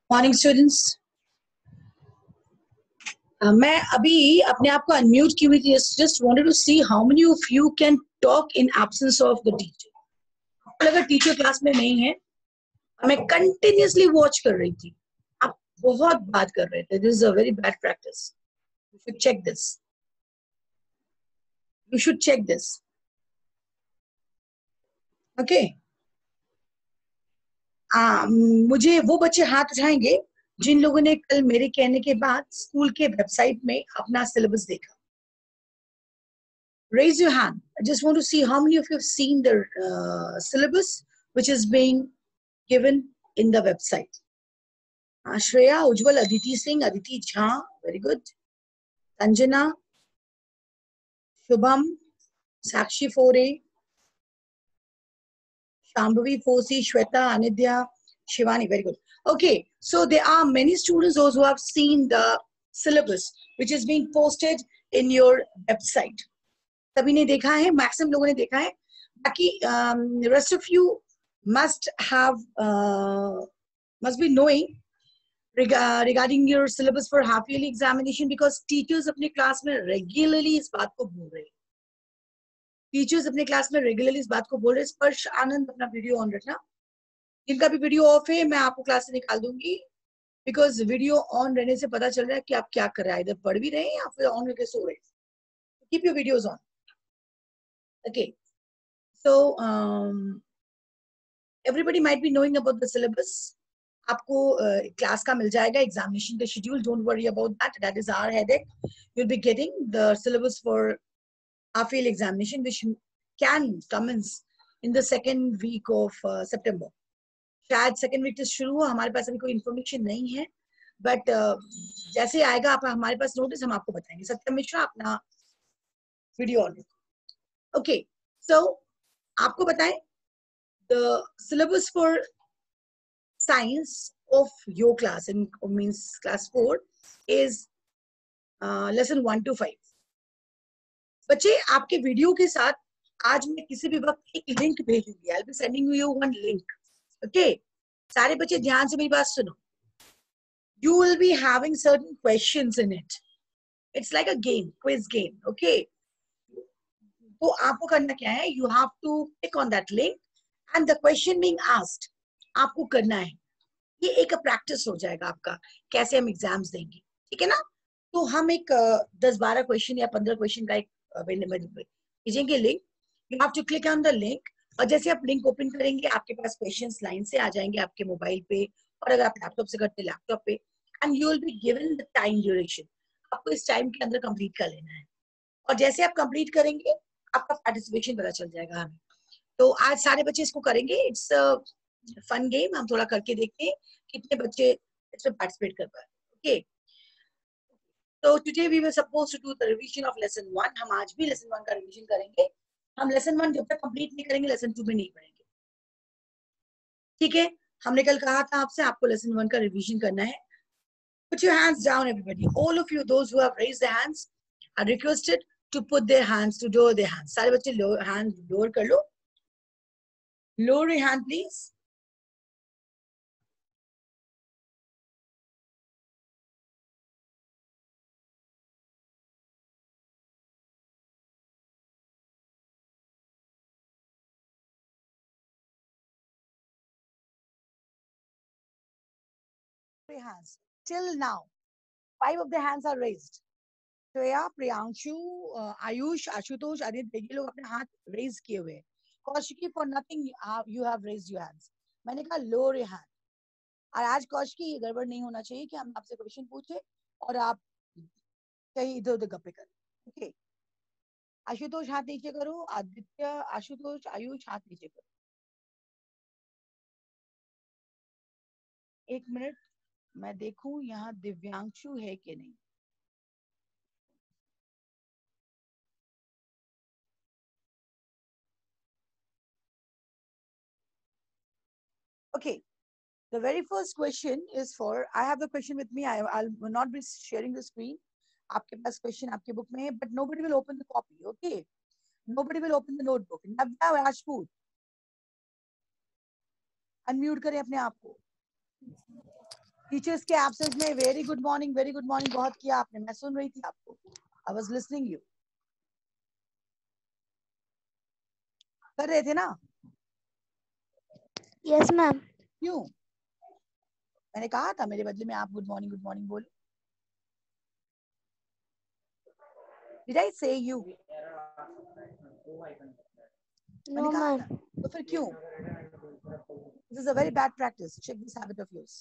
Morning students. मैं अभी अपने आप को अनम्यूट की हुई थी। Just wanted to see how many of you can talk in absence of the teacher. अगर टीचर क्लास में नहीं है, मैं कंटिन्यूअसली वॉच कर रही थी, आप बहुत बात कर रहे थे। This is a very bad practice. You should check this. You should check this. Okay. मुझे वो बच्चे हाथ उठाएंगे जिन लोगों ने कल मेरे कहने के बाद स्कूल के वेबसाइट में अपना सिलेबस देखा। Raise your hand. I just want to see how many of you have seen the syllabus which is being given in the website. Shreya, Ujjwal, Aditi Singh, Aditi Jha, very good. Sanjana, Shubham, Sakshi Fore, Shambhavi Fosi, Shweta, Anidya, Shivani, very good. Okay, so there are many students those who have seen the syllabus which is being posted in your website. सभी ने देखा है, maximum लोगों ने देखा है। बाकी rest of you must be knowing regarding your syllabus for half yearly examination, because teachers अपने क्लास में regularly इस बात को बोल रहे हैं। टीचर्स अपने क्लास में रेगुलरली इस बात को बोल रहे हैं। स्पर्श आनंद, अपना वीडियो ऑन रखना। जिनका भी वीडियो ऑफ है मैं आपको क्लास से निकाल दूंगी, बिकॉज वीडियो ऑन रहने से पता चल रहा है कि आप क्या कर रहे हैं, इधर पढ़ भी रहे हैं या फिर ऑन करके सो रहे हैं। Keep your videos on. Okay, so everybody might be knowing about the syllabus. आपको क्लास का मिल जाएगा, एग्जामिनेशन का schedule. Don't worry about that, that is our headache. You will be getting the syllabus for half yearly examination which can commence in the second week of September. शायद second week से शुरू हो, हमारे पास अभी कोई information नहीं है, but जैसे आएगा आप हमारे पास नोटिस, हम आपको बताएंगे। सत्यम मिश्रा, अपना वीडियो ऑन। ओके, सो आपको बताएं the syllabus for science of your class in means class 4 is lesson 1 to 5. बच्चे, आपके वीडियो के साथ आज मैं किसी भी वक्त एक लिंक भेजूंगी। I'll be sending you one link. Okay, सारे बच्चे ध्यान से मेरी बात सुनो। You will be having certain questions in it. It's like a game, quiz game. Okay, तो आपको करना क्या है? You have to click on that link and the question being asked आपको करना है। ये एक प्रैक्टिस हो जाएगा आपका, कैसे हम एग्जाम्स देंगे। ठीक है ना? तो हम एक 10-12 क्वेश्चन या 15 क्वेश्चन का एक भेजेंगे link. You have to click on the link, और जैसे आप लिंक ओपन करेंगे आपके पास क्वेश्चंस लाइन से आ जाएंगे आपके मोबाइल पे, और अगर आप लैपटॉप से करते लैपटॉप पे। And you will be given the time duration. आपको इस टाइम के अंदर कंप्लीट कर लेना है, और जैसे आप कंप्लीट करेंगे आपका पार्टिसिपेशन पता चल जाएगा हमें। तो आज सारे बच्चे इसको करेंगे। It's fun game. हम थोड़ा करके देखते हैं कितने बच्चे इसमें पार्टिसिपेट कर पाए। ओके, तो today we were supposed to do the revision of lesson 1। हम आज भी लेसन 1 का रिवीजन करेंगे। हम लेसन 1 जब तक कंप्लीट नहीं करेंगे लेसन 2 में नहीं पढ़ेंगे। ठीक है? हमने कल कहा था आपसे, आपको लेसन 1 का रिवीजन करना है। Put your hands down, everybody. All of you, those who have raised their hands, are requested to put their hands, to lower their hands. सारे बच्चे hand lower कर लो। Lower your hand, please. Hands till now 5 of the hands are raised. Shreya, Priyanshu, Ayush, Ashutosh, Anit, ये लोग अपने हाथ raise किए हुए। Kaushiki, for nothing you have raised your hands. मैंने कहा लोअर योर हैंड। और आज कौशिकी ये गड़बड़ नहीं होना चाहिए कि हम आपसे क्वेश्चन पूछे और आप कहीं इधर उधर गप्पे करें। ओके, आशुतोष हाथ नीचे करो। आदित्य, आशुतोष, आयुष हाथ नीचे करो। एक मिनट, मैं देखूं यहाँ दिव्यांशु है कि नहीं। Okay, the very first question is for, I have the question with me. I'll not be sharing the screen. आपके पास question आपके book में है, but nobody will open the copy. Okay, nobody will open the notebook. Navya Rajput, unmute करें अपने आप को। Teachers के absence में वेरी गुड मॉर्निंग बहुत किया आपने, मैं सुन रही थी आपको, आई वाज लिसनिंग यू। कर रहे थे ना? Yes ma'am. क्यों? मैंने कहा था मेरे बदले में आप गुड मॉर्निंग बोलो। Did I say you? मैंने नो कहा मैम। था, तो फिर क्यों? This is a very bad practice, check this habit of yours.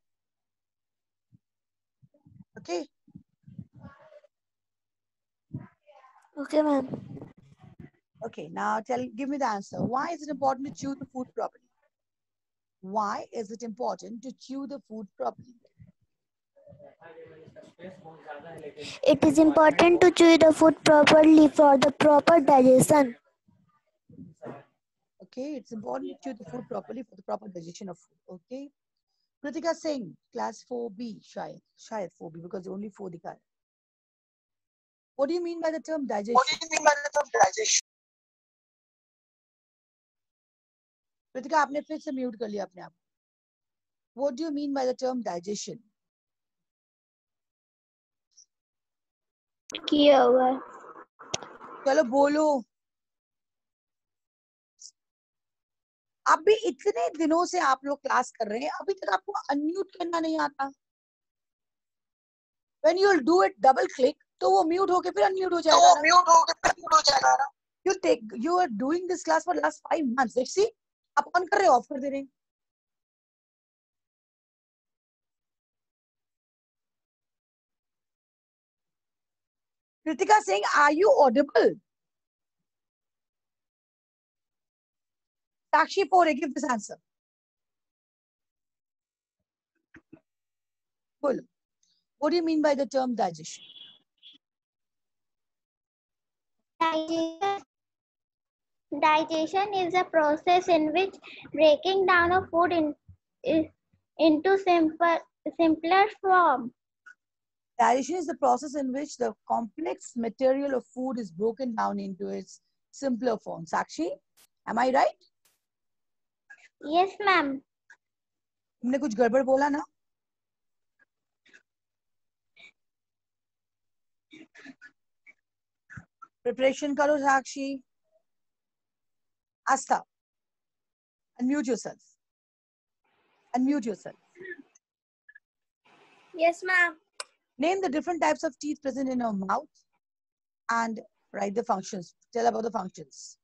Okay? Okay ma'am. Okay, now give me the answer. Why is it important to chew the food properly? Why is it important to chew the food properly? It is important to chew the food properly for the proper digestion. Okay, it's important to chew the food properly for the proper digestion of food. Okay. Kritika Singh, class 4B, shayad 4B, because only 4 dikha hai. What do you mean by the term digestion? Kritika, आपने फिर से mute कर लिया अपने आप. What do you mean by the term digestion? किया हुआ है. चलो बोलो. आप भी इतने दिनों से आप लोग क्लास कर रहे हैं, अभी तक आपको अनम्यूट करना नहीं आता. When you'll do it double click, तो वो म्यूट होके फिर अनम्यूट हो जाएगा ना. You are doing this class for last 5 months. Let's see, आप ऑन कर रहे हो, ऑफ कर दे रहे हैं. Kritika saying, are you audible? Sakshi Pore, give this answer. Cool. What do you mean by the term digestion? Digestion is a process in which breaking down of food into simpler form. Digestion is the process in which the complex material of food is broken down into its simpler form. Sakshi, am I right? Yes, ma'am. तुमने कुछ गड़बड़ बोला ना? Preparation करो साक्षी. Asta, unmute yourself. Unmute yourself. Yes, ma'am. Name the different types of teeth present in your mouth and write the functions. Tell about the functions.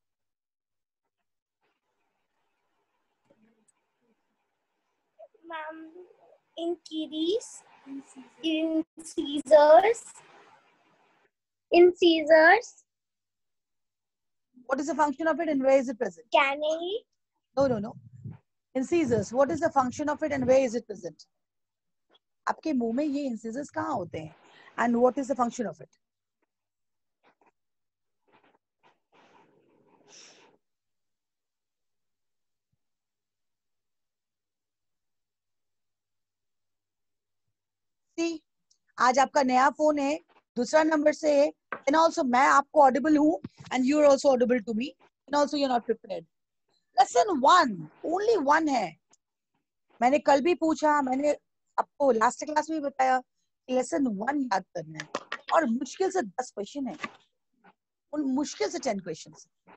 Ma'am, in kiddies, in scissors, What is the function of it and where is it present? canary. No. Incisors. What is the function of it and where is it present? आपके मुंह में ये incisors कहाँ होते हैं? And what is the function of it? See, आज आपका नया फोन है, दूसरा नंबर से है, and also मैं आपको audible हूँ and you are also audible to me, and also you are not prepared. Lesson 1, only 1 है. मैंने कल भी पूछा, मैंने आपको लास्ट क्लास में बताया कि लेसन 1 याद करना है और मुश्किल से 10 क्वेश्चन है, उन मुश्किल से 10 question.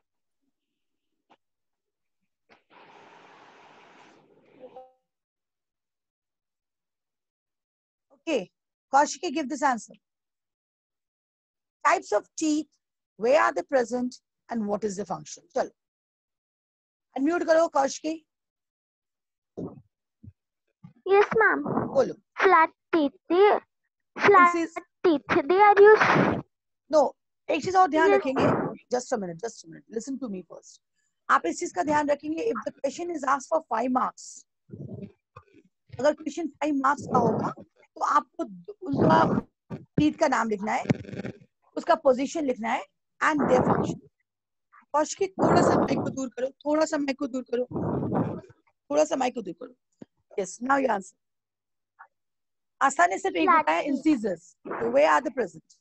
Okay, Kaushiki, give this answer. Types of teeth, where are they present and what is the function? चलो unmute करो Kaushiki. Yes, ma'am. बोलो. Flat teeth. They are used. No, एक चीज और ध्यान Yes. रखेंगे. Just a minute. Listen to me first. आप इस चीज का ध्यान रखेंगे. If the question is asked for 5 marks, अगर क्वेश्चन 5 मार्क्स का होगा तो आपको उनका टीथ का नाम लिखना है, उसका पोजीशन लिखना है एंड देयर फंक्शन. कौशिक, थोड़ा सा माइक को दूर करो, थोड़ा सा माइक को दूर करो. Yes, now you answer. Astha ने सिर्फ एक बताया, इंसिजर्स. तो where are the present?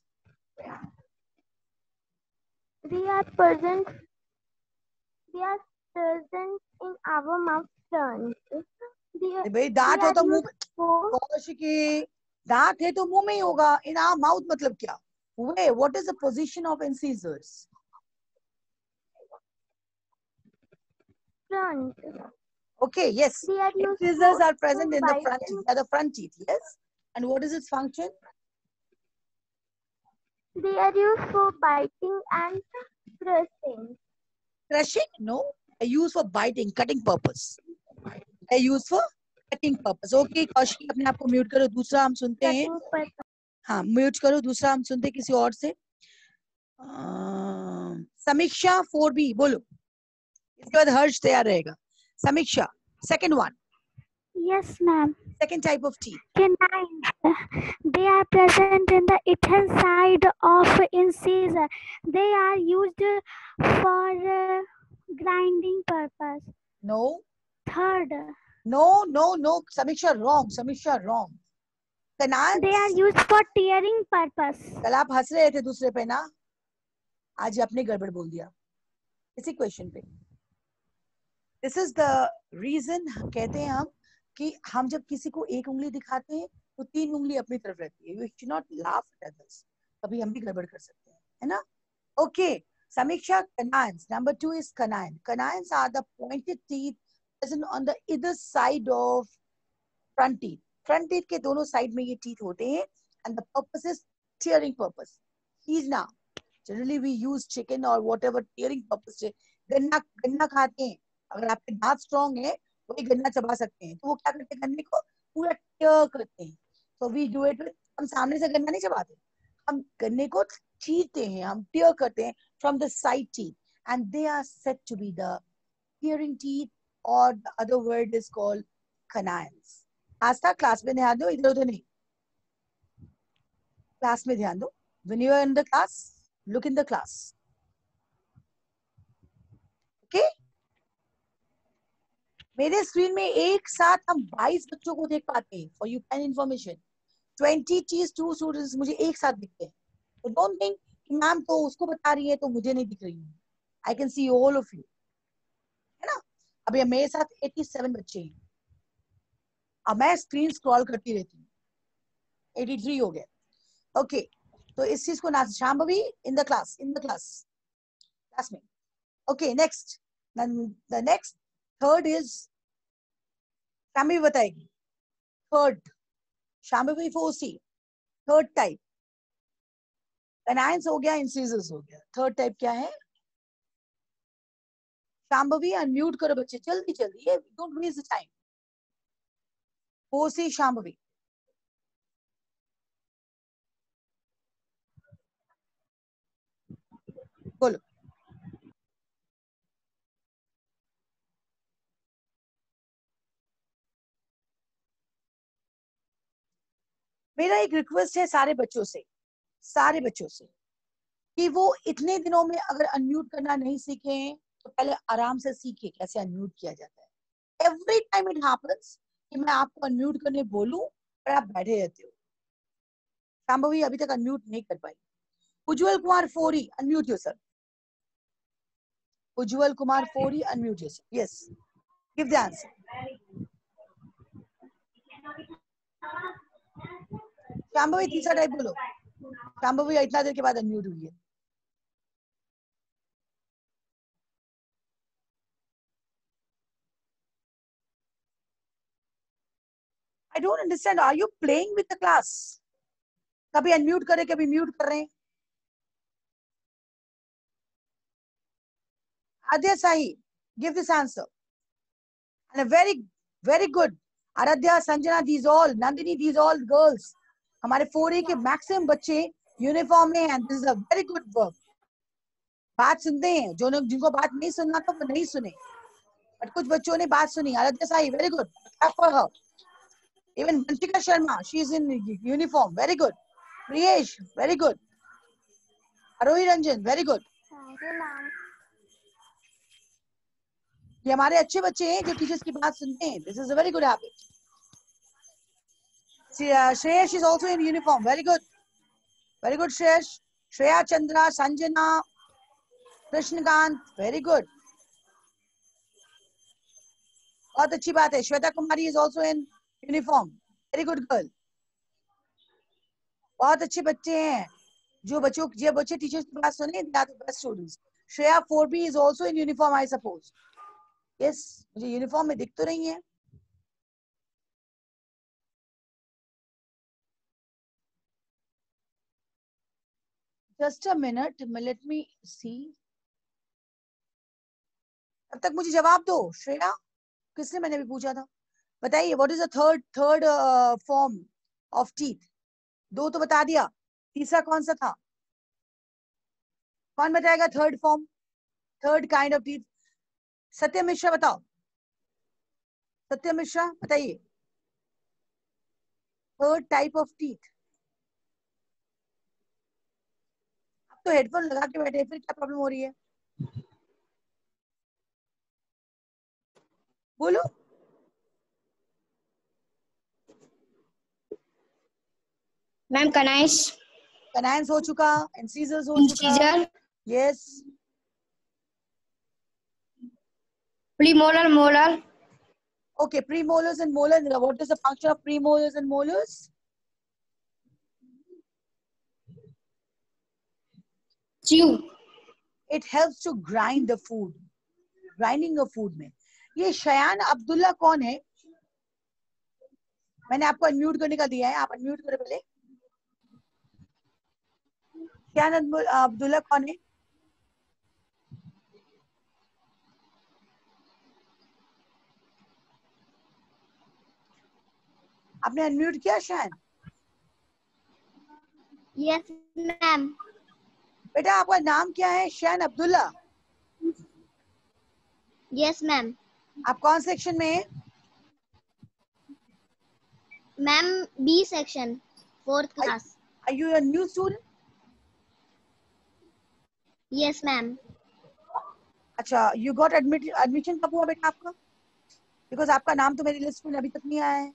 They are present in our mouth front. भाई दांत हो तो मुंह में, कौशिकी दांत है तो मुंह में ही होगा. इन आवर माउथ मतलब क्या? Way what is the position of incisors? Front. Okay, yes. They are used Incisors are for present in the front biting. teeth. They are the front teeth, yes. And what is its function? They are used for biting and pressing. Crushing? No. They use for biting, cutting purpose. They use for cutting purpose. Okay, Kaushiki अपने आप को mute करो. दूसरा हम सुनते हैं. Cutting purpose. हाँ, mute करो. दूसरा हम सुनते हैं किसी और से. समीक्षा 4B बोलो. इसके बाद हर्ष तैयार रहेगा. समीक्षा, second one. Yes, ma'am. Second type of teeth. Canines. They are present in the eastern side of incisor. They are used for grinding purpose. No. Third. No. Samiksha, wrong. Samiksha, wrong. Canines. They are used for tearing purpose. कल आप हंस रहे थे दूसरे पे ना, आज आपने गड़बड़ बोल दिया इसी क्वेश्चन पे. This is the reason. कहते हैं हम कि हम जब किसी को एक उंगली दिखाते हैं तो 3 उंगली अपनी तरफ रहती है. You should not laugh at others. कभी हम भी गड़बड़ कर सकते हैं, है ना? ओके, समीक्षा, canines. Number 2 is canine. Canines are the pointed teeth present on the either side of front teeth. Front teeth के दोनों साइड में ये teeth होते हैं and the purpose is tearing purpose. Now, generally we use chicken or whatever tearing purpose से. गन्ना खाते हैं, अगर आपके दांत स्ट्रॉन्ग है वही गन्ना चबा सकते हैं, तो वो क्या करते हैं, गन्ने को पूरा टेयर करते हैं. So we do it with, हम सामने से गन्ना नहीं चबाते, हम गन्ने को चीरते हैं, हम टेयर करते हैं from the side teeth, and they are said to be the tearing teeth, or the other word is called canines. Astha, class में ध्यान दो, इधर उधर नहीं. क्लास में ध्यान दो. When you are in the class, look in the class. Okay? मेरे स्क्रीन में एक साथ हम 22 बच्चों को देख पाते हैं. For you can information, 22 students मुझे एक साथ दिखते हैं. तो डोंट थिंक कि मैम तो उसको बता रही है तो मुझे नहीं दिख रही है. I can see all of you, है ना? अभी मेरे साथ 87 बच्चे हैं. अब मैं स्क्रीन स्क्रॉल करती रहती हूँ. 83 हो गया. ओके, तो इस चीज को ना, शांभवी इन द क्लास में. Okay, next. The next third is, Shambhavi बताएगी. Third, Shambhavi 4C, third type. Canines हो गया, इंसिजर्स हो गया. थर्ड टाइप क्या है? शांभवी अनम्यूट करो बच्चे, जल्दी जल्दी, don't waste the time. 4C Shambhavi. बोलो. मेरा एक रिक्वेस्ट है सारे बच्चों से कि वो इतने दिनों में अगर अनम्यूट करना नहीं सीखे हैं तो पहले आराम से सीखे कैसे अनम्यूट किया जाता है. एवरी टाइम इट हैपेंस कि मैं आपको अनम्यूट करने बोलूं और आप बैठे रहते हो. शांभवी अभी तक अनम्यूट नहीं कर पाई. Ujjwal Kumar 4E, unmute yourself. Ujjwal Kumar 4E, unmute yourself. Yes, give the answer. Shambhavi तीसरा टाइप बोलो. शांभवी इतना देर के बाद अनम्यूट हुई है. I don't understand. Are you playing with the class? कभी अनम्यूट कर रहे, कभी म्यूट कर रहे हैं. Adya Sahi, give this answer. And a very good. Aradhya, Sanjana, these all, Nandini, these all girls. हमारे 4A के मैक्सिमम बच्चे यूनिफॉर्म में हैं. This is a very good work. बात सुनते हैं, जो लोग जिनको बात नहीं सुनना तो वो नहीं सुने, बट कुछ बच्चों ने बात सुनी. Aradhya Sai, very good. Clap for her. Even Vanchika Sharma, she is in uniform. Very good. Priyesh, very good. Arohi Ranjan, very good. Thank you, ma'am. ये हमारे अच्छे बच्चे हैं जो टीचर्स की बात सुनते हैं. This is a very good habit. Shreyash is also in uniform. Very good. Very good, Shreyash. Shreya Chandra, Sanjana, Krishnakant, very good. बहुत अच्छी बात है. श्वेता कुमारी is also in uniform. Very good girl. बहुत अच्छे बच्चे हैं. जो बच्चे टीचर्स की बात सुने, they are the best students. Shreya 4B is also in uniform, I suppose. Yes, मुझे यूनिफॉर्म में दिख तो रही है. Just a minute, let me see. अब तक मुझे जवाब दो. श्रेया, किसने मैंने भी पूछा था. बताइए, what is the third form of teeth. 2 तो बता दिया, तीसरा कौन सा था? कौन बताएगा third form, third kind of teeth? Satyam Mishra बताओ. सत्यम मिश्रा बताइए, थर्ड टाइप ऑफ टीथ. अब तो हेडफोन लगा के बैठे, फिर क्या प्रॉब्लम हो रही है? बोलो. मैम कनाइस. कनाइंस हो चुका, इंसीजर्स हो चुका. Incisor. Yes. Premolar, molar. Okay, premolars and molars. What is the function of premolars and molars? chew. It helps to grind the food. Grinding of food में. ये शयान अब्दुल्ला कौन है? मैंने आपको अनम्यूट करने का दिया है, आप अनम्यूट करो पहले. शयान अब्दुल्ला कौन है? आपने अनम्यूट किया शयान? Yes ma'am. बेटा आपका नाम क्या है? शयान अब्दुल्ला. Yes ma'am. आप कौन सेक्शन में है? Ma'am B section, 4th class. Are you a new student? Yes ma'am. अच्छा, you got admission कब हुआ बेटा आपका? Because आपका नाम तो मेरी लिस्ट में अभी तक नहीं आया है.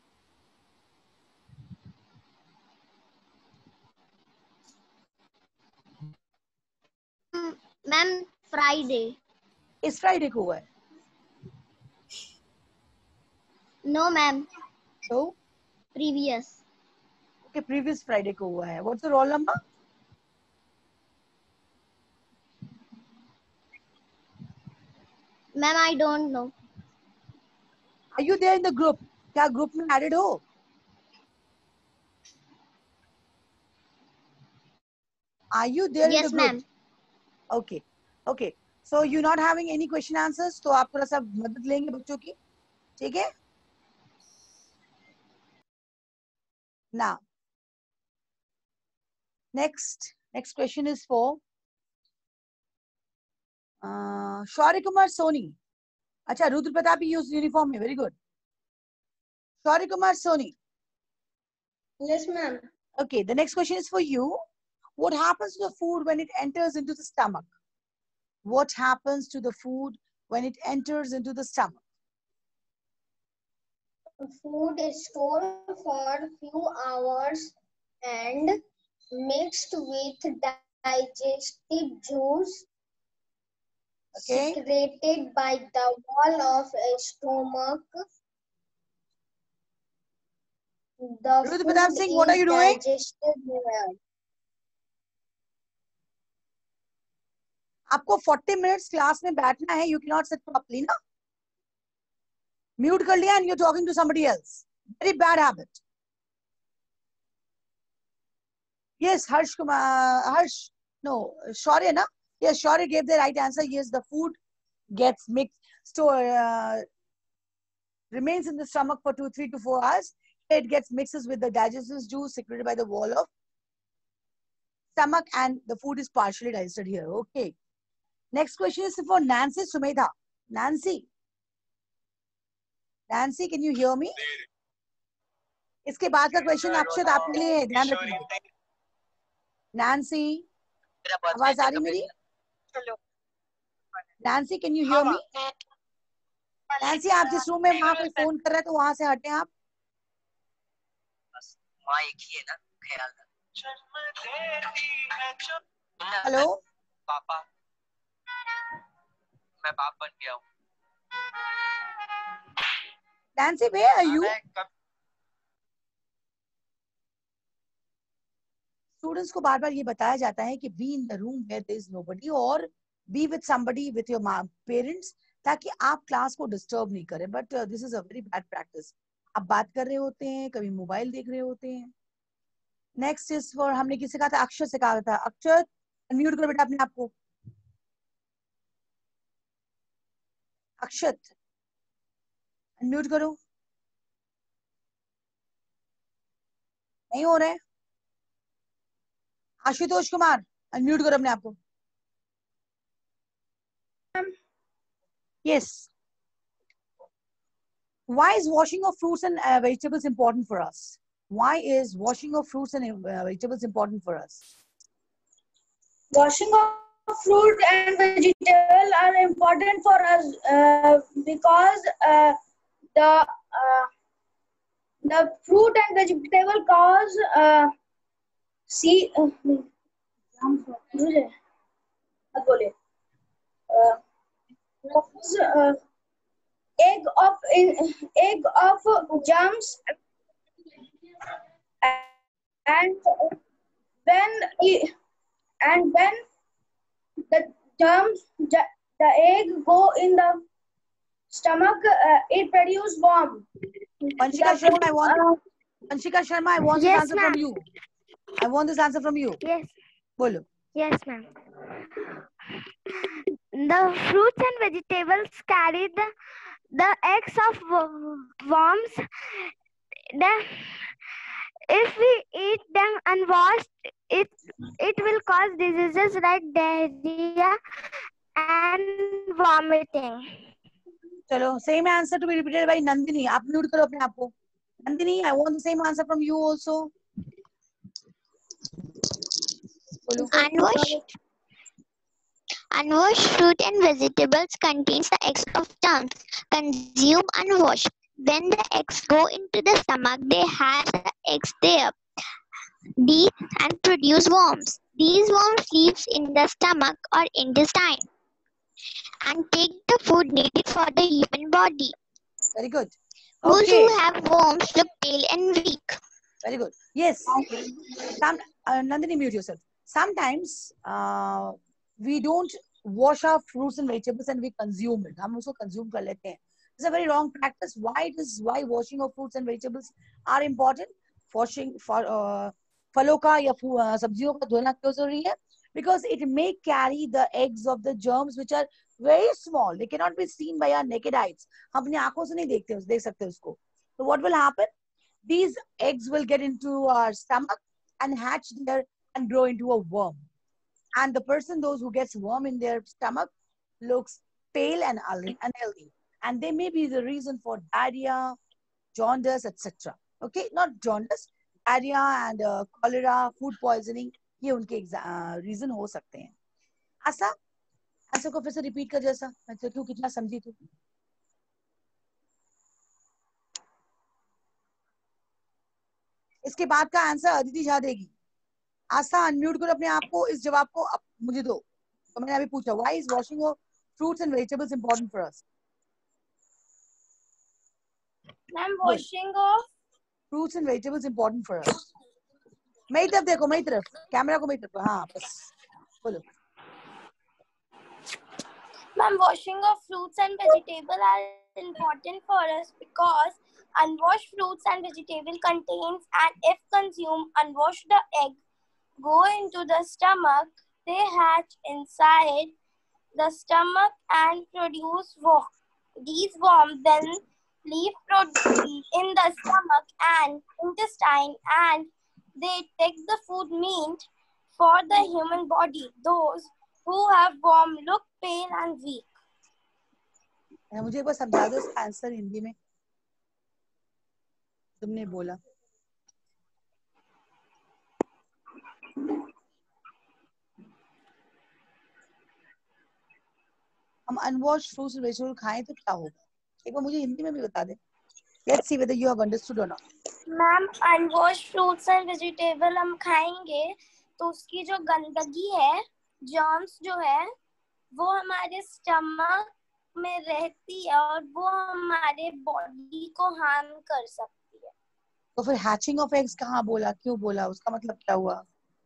Ma'am Friday. इस फ्राइडे को हुआ है? नो मैम, तो प्रीवियस. ओके, प्रीवियस फ्राइडे को हुआ है. What's the roll number? Ma'am I don't know. Are you there in the group? क्या ग्रुप में एडेड हो? Are you there in the Yes group? Ma'am. Okay, okay. So you're not having any question answers, तो आप थोड़ा सा मदद लेंगे बच्चों की, ठीक है? Now, next question is for Shaurya Kumar Soni. अच्छा, रुद्र प्रताप use uniform में, very good. Shaurya Kumar Soni. Yes ma'am. Okay, the next question is for you. What happens to the food when it enters into the stomach? What happens to the food when it enters into the stomach? Food is stored for few hours and mixed with digestive juice Okay. secreted by the wall of a stomach. The Ruth food Pratap Singh, what are is you doing? digested well. आपको 40 minutes class में बैठना है. You cannot sit properly, ना? Mute कर लिया and you're talking to somebody else. Very bad habit. Yes, Shaurya, na? Yes, Shaurya gave the right answer. Yes, the food gets mixed, remains in the stomach for 3 to 4 hours. It gets mixes with the digestive juice secreted by the wall of stomach, and the food is partially digested here. Okay. Next question is for Nancy Sumedha. Nancy, can you hear me? इसके बाद का question अक्षत आपके लिए है, ध्यान रखिए. Nancy, आवाज आ रही मेरी? Nancy, can you hear me? Nancy, आप जिस रूम में वहां कोई फोन कर रहा है तो वहां से हटें आप. माँ एक ही है ना, ख्याल रख. हेलो पापा, मैं बाप बन गया हूँ. Nancy, where are you? Students को बार बार ये बताया जाता है कि be in the room where there is nobody और be with somebody with your parents, ताकि आप क्लास को डिस्टर्ब नहीं करें. But this is a very bad practice. आप बात कर रहे होते हैं, कभी मोबाइल देख रहे होते हैं. नेक्स्ट इज फॉर, हमने किसे कहा था? अक्षर से कहा था. अक्षर अनम्यूट करो बेटा अपने आप को. अक्षत अनम्यूट करो. नहीं हो रहा है. आशुतोष कुमार अनम्यूट करो अपने आप को. Yes. Why is washing of fruits and vegetables important for us? Why is washing of fruits and vegetables important for us? Washing of fruit and vegetable are important for us because the fruit and vegetable cause egg of germs, and when the germs, the egg go in the stomach, it produce worm. Vanshika Sharma, I want Vanshika Sharma, I want Yes, this answer from ma'am. you. I want this answer from you. Yes. Bolo. Yes, ma'am. The fruits and vegetables carry the eggs of worms. If we eat them unwashed, it will cause diseases like diarrhea and vomiting. चलो, same answer to be repeated by Nandini. आप mute करो अपने आप को. Nandini, I want the same answer from you also. बोलो. Unwashed fruit and vegetables contains the eggs of germs. Consume unwashed. When the eggs go into the stomach, they hatch the eggs there and produce worms. These worms live in the stomach or intestine and take the food needed for the human body. Very good. Those Okay. who have worms look pale and weak. Very good. Yes. Nandini, mute yourself. Sometimes we don't wash our fruits and vegetables and we consume it. हम उसको consume कर लेते हैं. It's a very wrong practice. Why washing of fruits and vegetables are important? Washing for फलों का या सब्जियों का धोना क्यों जरूरी है? Because it may carry the eggs of the germs which are very small. They cannot be seen by our naked eyes. हम अपनी आंखों से नहीं देख सकते उसको. So what will happen? These eggs will get into our stomach and hatch there and grow into a worm. And the person, those who gets worm in their stomach, looks pale and unhealthy. And they may be the reason for diarrhea, jaundice, etc. Okay, not jaundice, diarrhea and cholera, food poisoning. ये उनके reason हो सकते हैं. आशा, answer को फिर से repeat कर जैसा. मैं तो क्यों कितना समझी तू? इसके बाद का आंसर अदिति झा देगी. आस्था अनम्यूट करो अपने आप को. इस जवाब को मुझे दो. तो मैंने अभी पूछा, why is washing of fruits and vegetables important for us? Ma'am, washing of Fruits and vegetables important for us. मेरी तरफ देखो, मेरी तरफ, कैमरा को मेरी तरफ. हाँ बस बोलो. Ma'am, washing of fruits and vegetables are important for us because unwashed fruits and vegetables contains, and if consumed unwashed, the egg go into the stomach. They hatch inside the stomach and produce worms. These worms then live in the stomach and intestine, and they take the food meant for the human body. Those who have worm look pale and weak. मुझे एक बार समझा दो इसका answer Hindi में. तुमने बोला. हम unwashed fruits और वेजिटेबल खाएं तो क्या होगा? एक बार मुझे हिंदी में भी बता दे. Let's see whether you have understood or not. Ma'am, unwashed fruits and vegetable हम खाएंगे तो उसकी जो गंदगी है, जर्म्स जो है, वो हमारे स्टमक में रहती है और वो हमारे बॉडी को हार्म कर सकती है। तो फिर हैचिंग ऑफ एग्स कहाँ बोला, क्यों बोला, उसका मतलब क्या हुआ?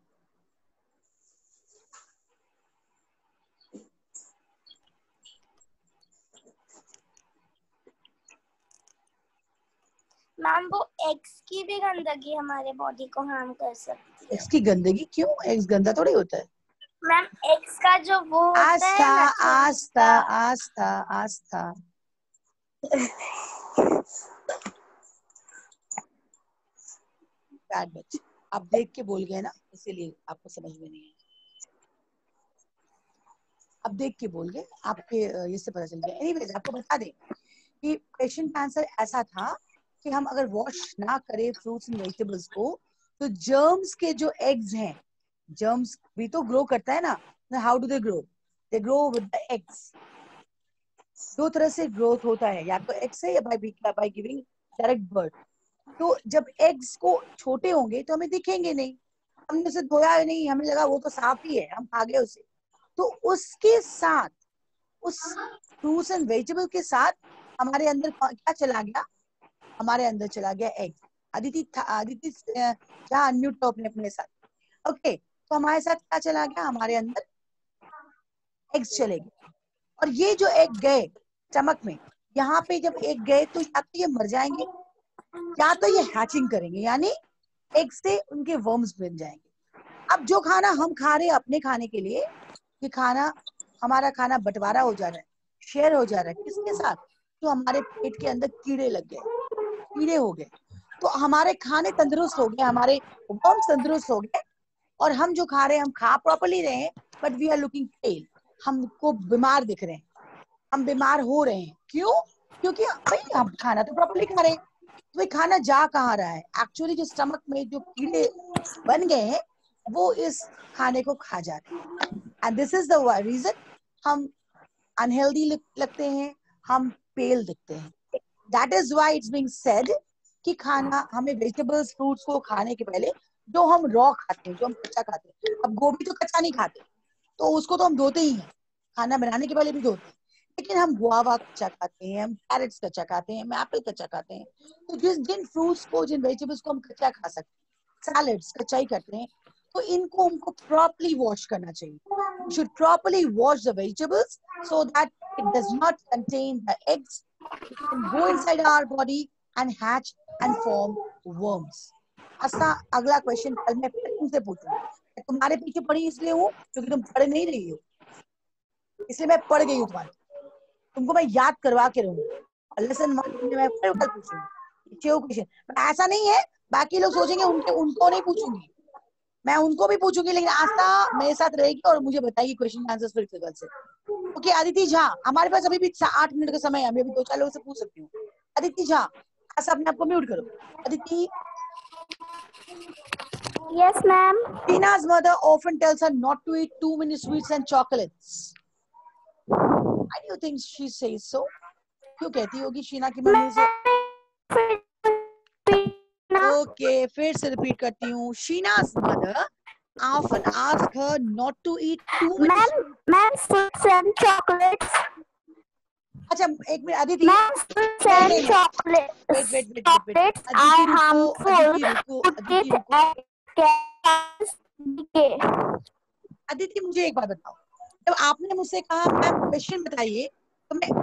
मैम वो एग्स की भी गंदगी हमारे बॉडी को हार्म कर सकती है। एग्स की गंदगी क्यों? एग्स गंदा थोड़ी होता है। मैम एग्स का जो वो होता है ना, आस्था बैड बच्चे, आप देख के बोल गए ना, इसीलिए आपको समझ में नहीं आया। आप देख के बोल गए, आपके इससे पता चल गया। एनीवेज आपको बता दें कि क्वेश्चन का आंसर ऐसा था कि हम अगर वॉश ना करें फ्रूट्स एंड वेजिटेबल्स को, तो जर्म्स के जो एग्स हैं, जर्म्स भी तो ग्रो करता है ना, how do they grow? They grow with the eggs. दो तरह से ग्रोथ होता है, या तो एग से या बाय गिविंग डायरेक्ट बर्थ। तो जब एग्स को छोटे होंगे तो हमें दिखेंगे नहीं, हमने उसे धोया नहीं, हमें लगा वो तो साफ ही है, हम खा गए उसे। तो उसके साथ, उस फ्रूट्स एंड वेजिटेबल के साथ हमारे अंदर क्या चला गया? हमारे अंदर चला गया एग। अदिति क्या अनम्यूट तो अपने साथ। ओके, तो हमारे साथ क्या चला गया? हमारे अंदर एग्स चले गए। और ये जो एग गए स्टमक में, यहाँ पे जब एग गए तो या तो ये मर जाएंगे या तो ये हैचिंग करेंगे, यानी एग से उनके वर्म्स बन जाएंगे। अब जो खाना हम खा रहे हैं अपने खाने के लिए, ये खाना, हमारा खाना बंटवारा हो जा रहा है, शेयर हो जा रहा है किसके साथ? तो हमारे पेट के अंदर कीड़े लग गए, कीड़े हो गए, तो हमारे खाने तंदुरुस्त हो गए, हमारे वर्म्स तंदुरुस्त हो गए, और हम जो खा रहे हैं, हम खा प्रॉपर्ली रहे हैं, but we are looking pale, हमको बीमार दिख रहे हैं, हम बीमार हो रहे हैं। क्यों? क्योंकि भाई हम खाना तो प्रॉपर्ली खा रहे हैं, तो भाई खाना जा कहाँ रहा है? एक्चुअली जो स्टमक में जो कीड़े बन गए हैं वो इस खाने को खा जा रहे हैं, and this is the reason हम अनहेल्दी लगते हैं, हम पेल दिखते हैं। That is why it's being said कि खाना, हमें वेजिटेबल्स फ्रूट्स को खाने के पहले, जो हम रॉ खाते हैं, जो हम कच्चा खाते हैं, अब गोभी तो कच्चा नहीं खाते, तो उसको तो हम धोते ही हैं, खाना बनाने के पहले भी धोते हैं, लेकिन हम गुआवा कच्चा खाते हैं, हम कैरेट्स कच्चा खाते हैं, हम एप्पल कच्चा खाते हैं। तो जिन फ्रूट्स को, जिन वेजिटेबल्स को हम कच्चा खा सकते हैं, सैलड्स कच्चा ही करते हैं, तो इनको हमको प्रॉपर्ली वॉश करना चाहिए। You should properly wash the vegetables so that it does not contain the eggs. It can go inside our body and hatch and form worms. अच्छा, अगला क्वेश्चन कल मैं फिर तुमसे पूछूंगी। मैं तुम्हारे पीछे पड़ी इसलिए हूँ क्योंकि तुम पढ़ नहीं रही हो, इसलिए मैं पढ़ गई हूँ तुम्हारे, तुमको मैं याद करवा के रहूंगी। लेसन 1 में मैं फिर कल पूछूंगी क्वेश्चन। ऐसा नहीं है बाकी लोग सोचेंगे उनको नहीं पूछूंगी, मैं उनको भी पूछूंगी, लेकिन आस्था मेरे साथ रहेगी और मुझे बताएगी क्वेश्चन आंसर्स फिर कल से। ओके, अदिति झा, हमारे पास अभी भी 8 मिनट का समय है, मैं अभी 2-4 लोगों से पूछ सकती हूँ। अदिति झा, आस्था अपने आप को म्यूट करो। Aditi. Yes, ma'am. Tina's mother often tells her not to eat too many sweets and chocolates. Why do you think she says so? क्यों कहती होगी शीना की मम्मी उसे? ओके, फिर से रिपीट करती हूँ। Sheena's mother often asks her not to eat too many. Ma'am, sweets and chocolates. अच्छा, एक minute Aditi. Ma'am, sweets and chocolates. Wait. Chocolates are harmful. Aditi, मुझे एक बात बताओ, जब आपने मुझसे कहा मैम क्वेश्चन बताइए, तो मैं,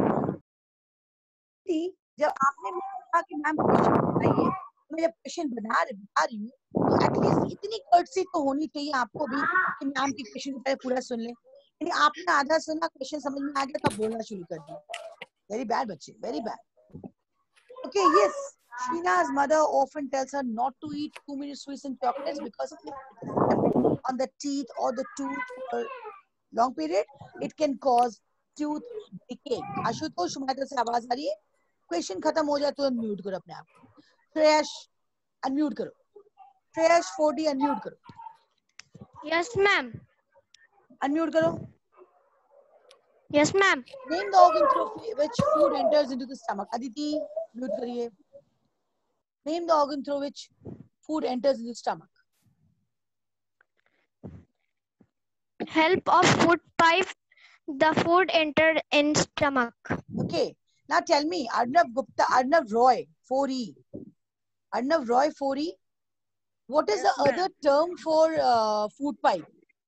जब आपने मुझसे कहा कि मैम क्वेश्चन बताइए, तो मैं जब क्वेश्चन बता रही हूँ, तो एटलीस्ट इतनी कर्टसी तो होनी चाहिए आपको भी कि मैम की क्वेश्चन को पहले पूरा सुन ले। यानी आपने आधा सुना, क्वेश्चन समझ में आ गया, तब बोलना शुरू कर दिया। वेरी बैड बच्चे, very bad. Okay, yes. Sheena's mother often tells her not to eat too many sweets and chocolates because if it's on the teeth or the tooth for long period, it can cause tooth decay. Ashutosh, तुम्हारी तरफ से आवाज आ रही है? Question खत्म हो जाए तो अनम्यूट करो अपने आप को। श्रेयस, अनम्यूट करो। श्रेयस 4D अनम्यूट करो। Yes, ma'am. अनम्यूट करो। Yes, ma'am. Name the organ through which food enters into the stomach. Aditi, mute करिए। Name the organ through which food enters into the stomach. Help of food pipe The food entered in stomach. Okay. Now tell me, Arnav Roy, 4E. Arnav Roy, 4E. What is the other term for food pipe?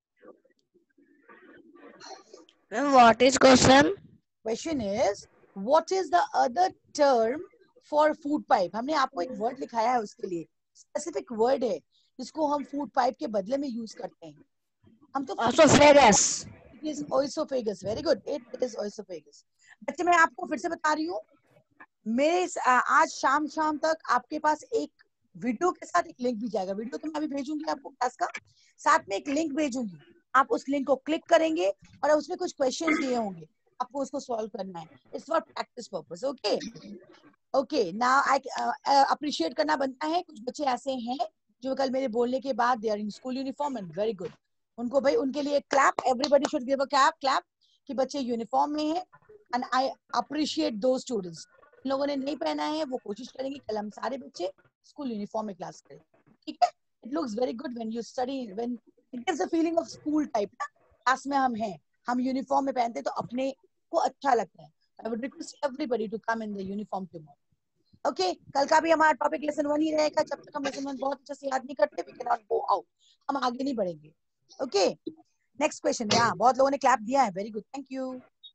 What is question? Question is, what is the other term for food pipe? हमने आपको एक word लिखाया है उसके लिए. Specific word है जिसको हम food pipe के बदले में use करते हैं. हम तो Esophagus. It is oesophagus. Very good. It is oesophagus. बच्चे मैं आपको फिर से बता रही हूँ. मेरे आज शाम तक आपके पास एक वीडियो के साथ एक लिंक भी जाएगा. वीडियो तो मैं अभी भेजूंगी आपको क्लास का. साथ में एक लिंक भेजूंगी. आप उस लिंक को क्लिक करेंगे और उसमें कुछ क्वेश्चंस दिए होंगे. आपको उसको सॉल्व करना है. It's for practice purpose. Okay okay. Now I appreciate करना बनता है. कुछ बच्चे ऐसे हैं जो कल मेरे बोलने के बाद they are in school uniform and very good. उनको भाई उनके लिए clap. Everybody should give a clap कि बच्चे यूनिफॉर्म में हैं. एंड आई अप्रिशिएट दो स्टूडेंट्स. लोगों ने नहीं पहना है वो कोशिश करेंगे कल हम सारे बच्चे स्कूल यूनिफॉर्म में क्लास करें. ठीक है. It looks very good when you study. When it gives a feeling of school type. Class में हम हैं, हम यूनिफॉर्म में पहनते तो अपने को अच्छा लगता है. I would request everybody to come in the uniform tomorrow. Okay. कल का भी हमारा टॉपिक लेसन 1 ही रहेगा. जब तक हम लेसन 1 बहुत अच्छे से याद नहीं करते we can not go out. हम आगे नहीं बढ़ेंगे. ओके. Next question. यहाँ बहुत लोगों ने क्लैप दिया है. Very good. Thank you.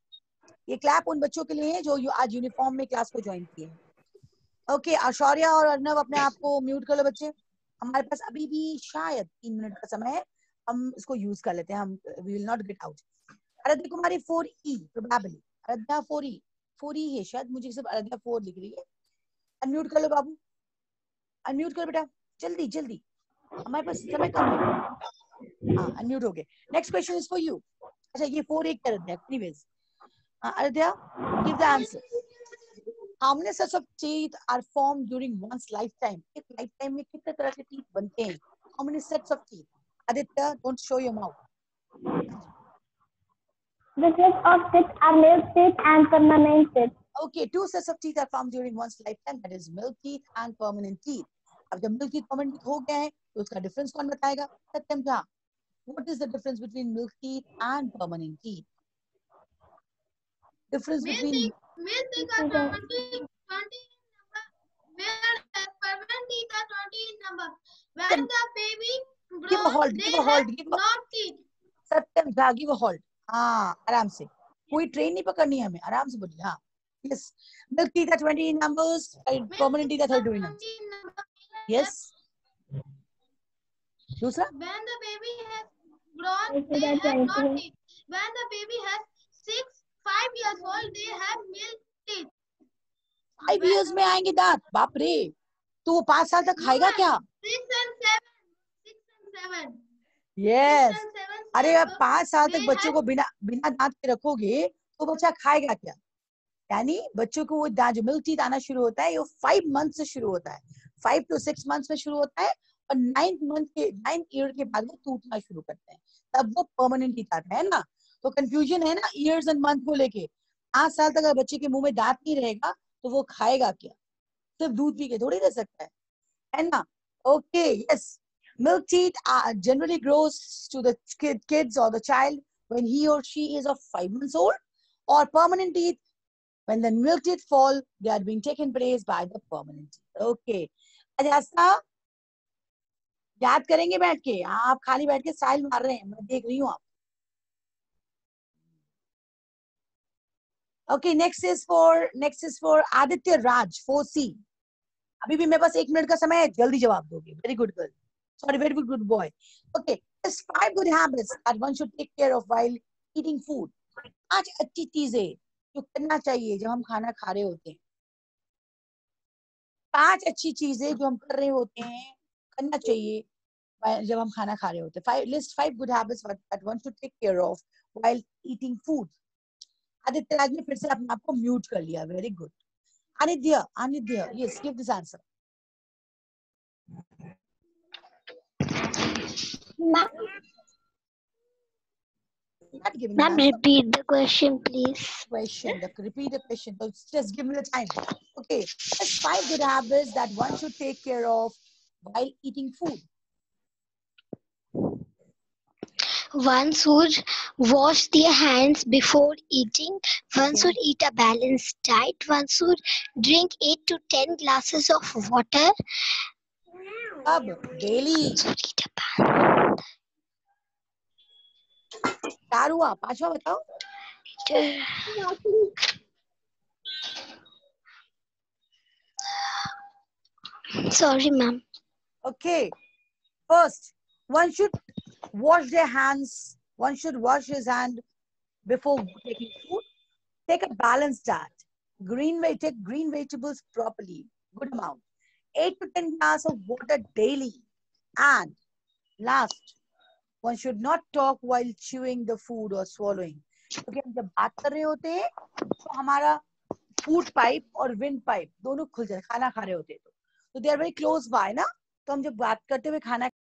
ये क्लैप उन बच्चों के लिए है जो आज यूनिफॉर्म में क्लास को ज्वाइन किए. ओके. ऐश्वर्या और अर्नव अपने आप को म्यूट कर लो बच्चे. हमारे पास अभी भी शायद 3 मिनट का समय है. हम इसको यूज कर लेते हैं. हम we will not get out. Aradhya Kumari 4E probably. Aradhya 4E है शायद. मुझे सिर्फ आराध्या 4 लिख रही है. अनम्यूट कर लो बाबू. अनम्यूट कर बेटा. जल्दी जल्दी. हमारे पास समय कम है. हाँ अनम्यूट हो गए. Next question is for you. अच्छा ये 4 एक कर दिया. Anyways Aradhya, give the answer. How many sets of teeth are formed during one's lifetime? एक lifetime में कितने तरह के teeth बनते हैं? How many sets of teeth? Aditya, don't show your mouth. The sets of teeth are milk teeth and permanent teeth. Okay, 2 sets of teeth are formed during one's lifetime. That is milk teeth and permanent teeth. अब जब milk teeth permanent teeth हो गया है तो उसका difference कौन बताएगा? Satyam Jha. What is the difference between milk teeth and permanent teeth? Difference between milk teeth are 20 in number, whereas permanent teeth are 20 in number. When the baby give a hold, give a hold, give a no teeth. Satyam Jha, give a hold. हाँ आराम से. कोई train नहीं पकड़नी है हमें. आराम से बोलिए. हाँ. Yes. Milk teeth are 20 in numbers. Permanent teeth are 30 in numbers. Yes. दूसरा. When the baby has grown, they have no teeth. When the baby has 5 years old, they have milk teeth. 5 years में आएंगे दांत. बाप रे. तो वो 5 साल तक खाएगा क्या? 6 and 7. Yes. 6 and 7. अरे अब 5 साल तक बच्चों को बिना दांत के रखोगे तो बच्चा खाएगा क्या? यानी बच्चों को वो दांत जो मिल्क टीथ आना शुरू होता है वो 5 मंथ से शुरू होता है. 5 to 6 months में शुरू होता है और 9th ईयर के बाद वो टूटना शुरू करते हैं. तब वो परमानेंट टीथ आता है ना. तो कंफ्यूजन है ना ईयर्स एंड मंथ को लेके. 5 साल तक अगर बच्चे के मुंह में दांत नहीं रहेगा तो वो खाएगा क्या? सिर्फ दूध पी के थोड़ी रह सकता है ना. Okay. Yes. Milk teeth generally grows to the kids or the child when he or she is of 5 months old, or permanent teeth when the milk teeth fall, they are being taken place by the permanent teeth. Okay. ऐसा याद करेंगे बैठ के. आप खाली बैठ के style मार रहे हैं, मैं देख रही हूँ आप. Okay, next is for Aditya Raj 4C. अभी भी मेरे पास 1 मिनट का समय है. जल्दी जवाब दोगे. Very good girl. Sorry, very good boy. Okay, there's 5 good habits that one should take care of while eating food. 5 अच्छी चीजें जो करना चाहिए जब हम खाना खा रहे होते हैं. 5 अच्छी चीजें जो हम कर रहे होते हैं करना चाहिए जब हम खाना खा रहे होते हैं. List 5 good habits that one should take care of while eating food. Aditya Raj ने फिर से अपने आप को म्यूट कर लिया. Very good. Anidhya, yes, give this answer. Ma'am, repeat the question, please. Repeat the question. Just give me the time. Okay. There's 5 good habits that one should take care of while eating food. One should wash their hands before eating. One should eat a balanced diet. One should drink 8 to 10 glasses of water. अब daily Should eat a balanced 4 हुआ, 5वां बताओ. Sorry, ma'am. Okay. First, one should wash their hands. One should wash his hand before taking food. Take a balanced diet. Take green vegetables properly. Good amount. 8 to 10 glasses of water daily. And last, one should not talk while chewing the food or swallowing. क्योंकि हम जब बात कर रहे होते हैं तो हमारा फूड पाइप और विंड पाइप दोनों खुल जाते, खाना खा रहे होते हैं तो they are very close by ना. तो हम जब बात करते हुए खाना